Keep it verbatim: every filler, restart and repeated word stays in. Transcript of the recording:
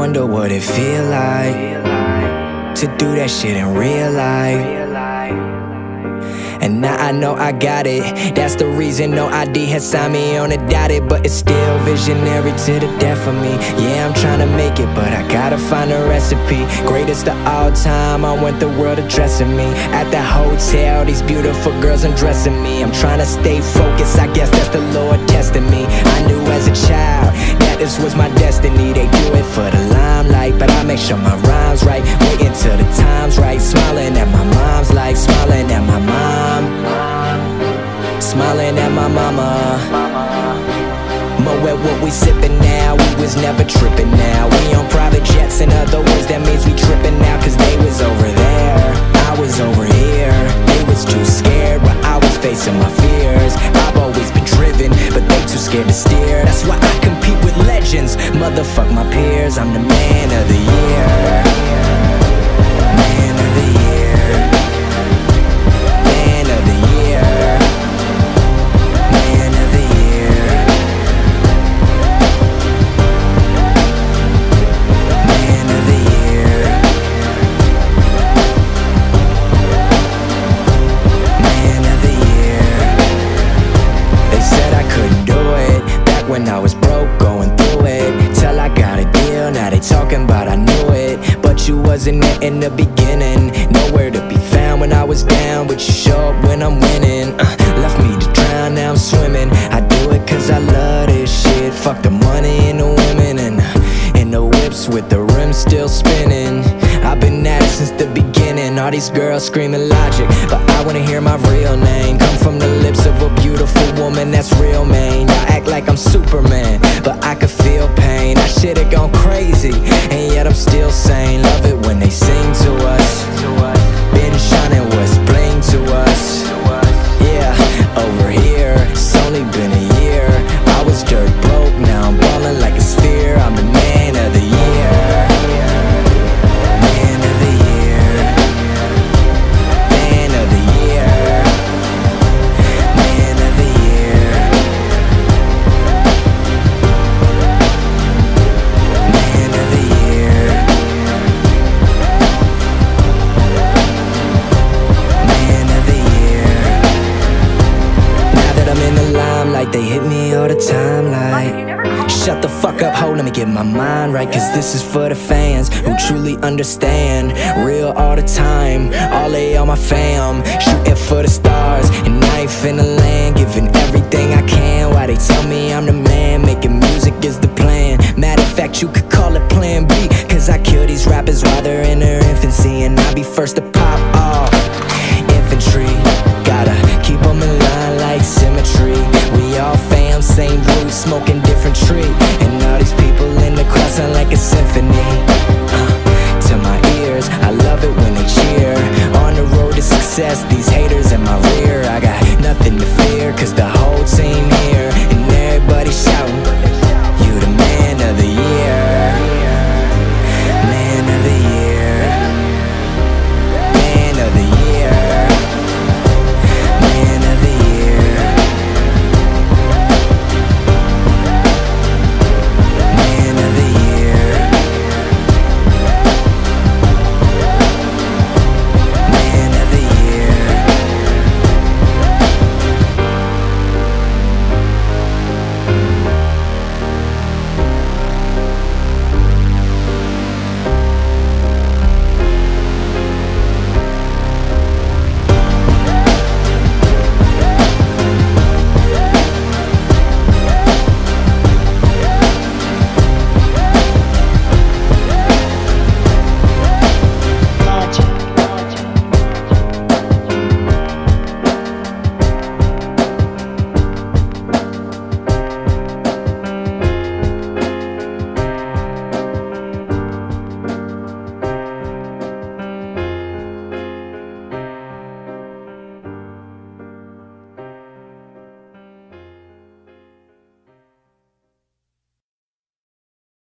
wonder what it feel like to do that shit in real life. And now I know I got it. That's the reason no I D has signed me on a dotted. But it's still visionary to the death of me. Yeah, I'm trying to make it, but I gotta find a recipe. Greatest of all time, I want the world addressing me. At the hotel, these beautiful girls undressing me. I'm trying to stay focused, I guess that's the Lord testing me. I knew as a child that this was my destiny. They do it for the limelight, but I make sure my rhyme's right. Waiting till the time's right. Smiling at my mom's like smiling at my mom. Smiling at my mama. Mo at what we sippin' now, we was never trippin' now. We on private jets, in other words, that means we trippin' now. Cause they was over there, I was over here. They was too scared, but I was facing my fears. I've always been driven, but they too scared to steer. That's why I compete with legends, motherfuck my peers. I'm the man of the year. Man of the year. Man of the year. Man of the year. Man of the year. Man of the year. They said I couldn't do it back when I was broke, going through it. Till I got a deal, now they talking about I knew it. But you wasn't there in the beginning, nowhere to be found when I was down. But you show up when I'm winning. uh, Left me to drown, now I'm swimming. I do it cause I love this shit. Fuck the money and the women, and uh, and the whips with the rims still spinning. I've been at it since the beginning. All these girls screaming logic, but I wanna hear my real name come from the lips of a beautiful woman that's real, man. I act like I'm Superman, but I could feel pain. I should've gone crazy, and yet I'm still sane. Love it when they sing to us. Been shining what's bling to us. Yeah, over here, it's only been a year. I was dirt broke, now I'm ballin' like a sphere. I'm the man of the year. Man of the year. Man of the year. Man of the year. Man of the year. Man of the year. Now that I'm in the limelight, they hit me all the time like, shut the fuck up, ho, let me get my mind right. Cause this is for the fans who truly understand. Real all the time, all they all my fam. Shooting for the stars, and I ain't finna land. Giving everything I can, why they tell me I'm the man. Making music is the plan. Matter of fact, you could call it plan B. Cause I kill these rappers while they're in their infancy, and I'll be first to